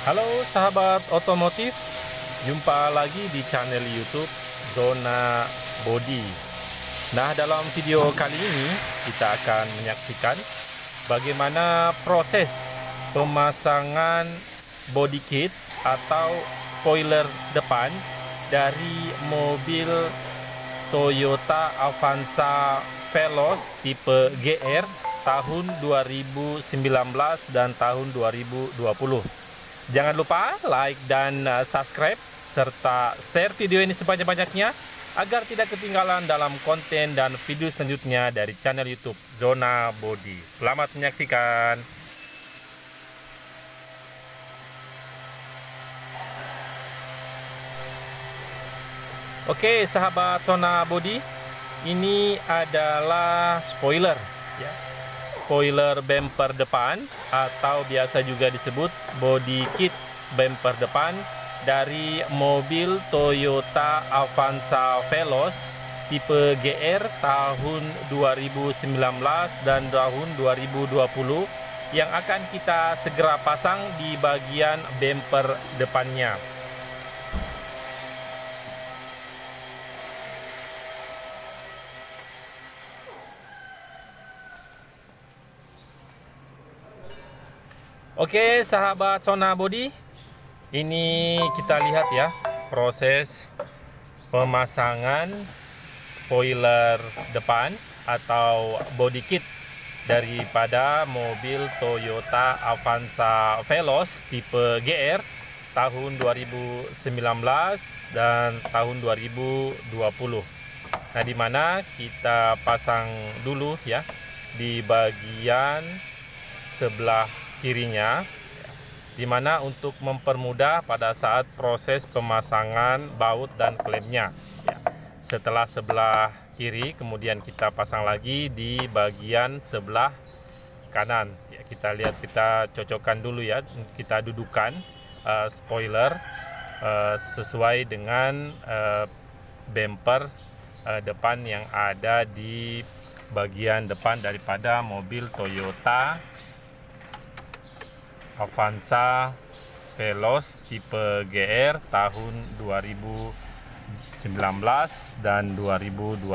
Halo sahabat otomotif, jumpa lagi di channel YouTube Zona Body. Nah, dalam video kali ini kita akan menyaksikan bagaimana proses pemasangan body kit atau spoiler depan dari mobil Toyota Avanza Veloz tipe GR tahun 2019 dan tahun 2020. Jangan lupa like dan subscribe serta share video ini sebanyak-banyaknya agar tidak ketinggalan dalam konten dan video selanjutnya dari channel YouTube Zona Body. Selamat menyaksikan. Oke, sahabat Zona Body, ini adalah spoiler ya. Spoiler bumper depan atau biasa juga disebut body kit bumper depan dari mobil Toyota Avanza Veloz tipe GR tahun 2019 dan tahun 2020 yang akan kita segera pasang di bagian bumper depannya. Oke, sahabat Zona Body, ini kita lihat ya proses pemasangan spoiler depan atau body kit daripada mobil Toyota Avanza Veloz tipe GR tahun 2019 dan tahun 2020. Nah, dimana kita pasang dulu ya di bagian sebelah kirinya, dimana untuk mempermudah pada saat proses pemasangan baut dan klemnya ya. Setelah sebelah kiri, kemudian kita pasang lagi di bagian sebelah kanan ya. Kita lihat, kita cocokkan dulu ya, kita dudukan spoiler sesuai dengan bumper depan yang ada di bagian depan daripada mobil Toyota Avanza Veloz tipe GR tahun 2019 dan 2020.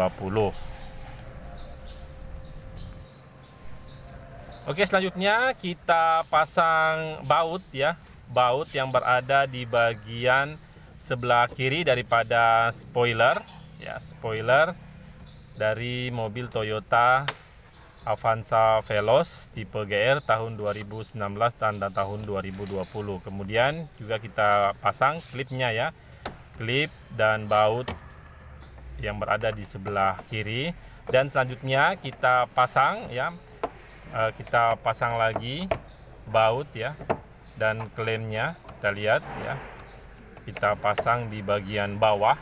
Oke, selanjutnya kita pasang baut ya. Baut yang berada di bagian sebelah kiri daripada spoiler ya, spoiler dari mobil Toyota Avanza Veloz tipe GR tahun 2019 dan tahun 2020. Kemudian juga kita pasang klipnya ya, klip dan baut yang berada di sebelah kiri. Dan selanjutnya kita pasang ya, kita pasang lagi baut ya dan klemnya. Kita lihat ya, kita pasang di bagian bawah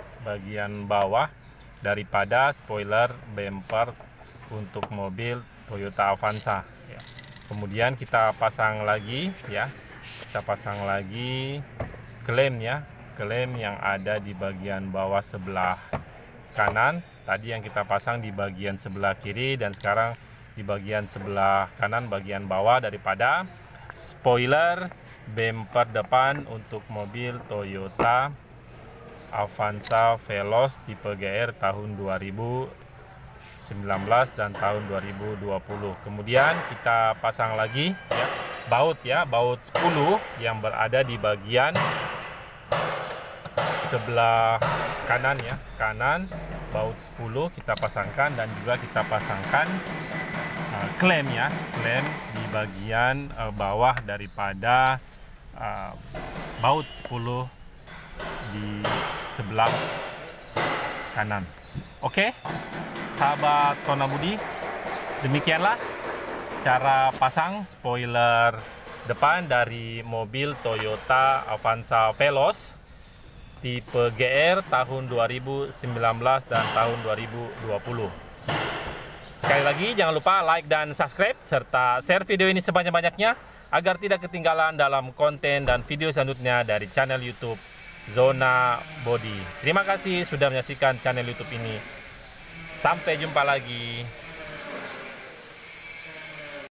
daripada spoiler bumper untuk mobil Toyota Avanza ya. Kemudian kita pasang lagi ya, kita pasang lagi klem ya, klem yang ada di bagian bawah sebelah kanan. Tadi yang kita pasang di bagian sebelah kiri, dan sekarang di bagian sebelah kanan bagian bawah daripada spoiler bumper depan untuk mobil Toyota Avanza Veloz tipe GR tahun 2019 dan tahun 2020. Kemudian kita pasang lagi ya, baut 10 yang berada di bagian sebelah kanan ya, kanan baut 10 kita pasangkan, dan juga kita pasangkan klem ya, klem di bagian bawah daripada baut 10 di sebelah kanan. Oke, sahabat Zona Body, demikianlah cara pasang spoiler depan dari mobil Toyota Avanza Veloz tipe GR tahun 2019 dan tahun 2020. Sekali lagi, jangan lupa like dan subscribe serta share video ini sebanyak-banyaknya agar tidak ketinggalan dalam konten dan video selanjutnya dari channel YouTube Zona Body. Terima kasih sudah menyaksikan channel YouTube ini. Sampai jumpa lagi.